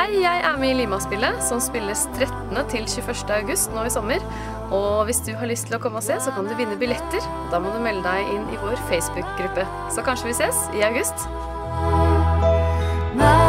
Hei, jeg er med i Lima-spillet, som spilles 13. til 21. august nå i sommer. Og hvis du har lyst til å komme og se, så kan du vinne billetter. Da må du melde deg inn i vår Facebook-gruppe. Så kanskje vi ses i august.